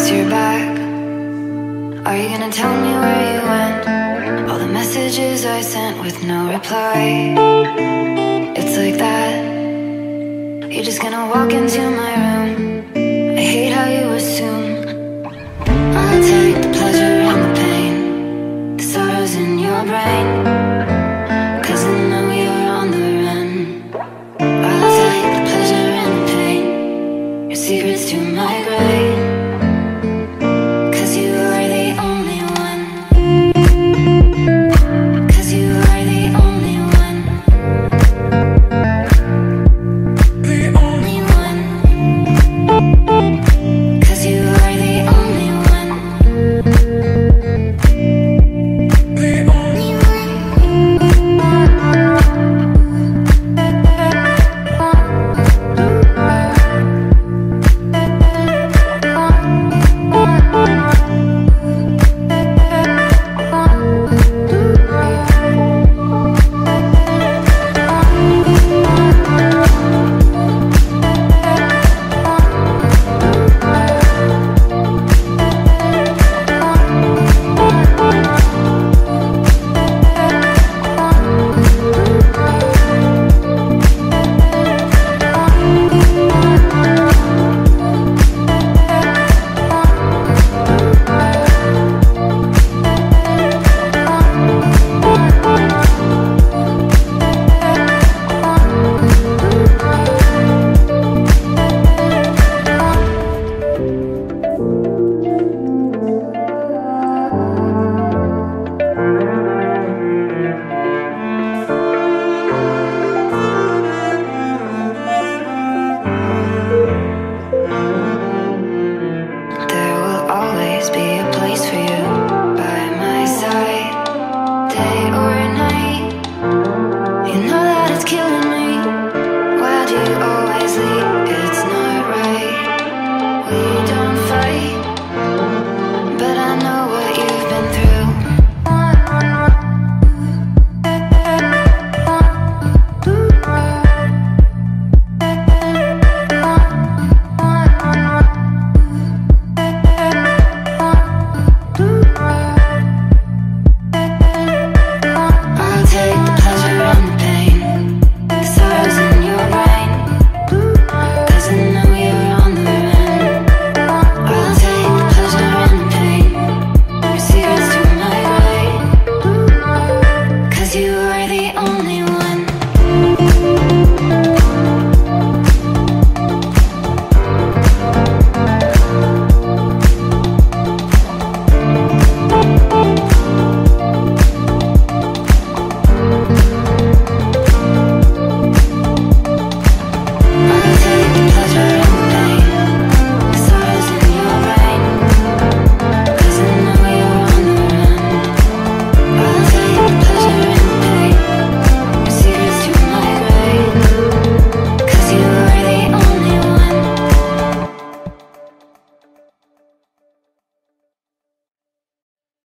you're back. Are you gonna tell me where you went? All the messages I sent with no reply. It's like that. You're just gonna walk into my room. I hate how you assume I'll take the pleasure and the pain, the sorrows in your brain, 'cause I know you're on the run. I'll take the pleasure and the pain, your secrets to my grave.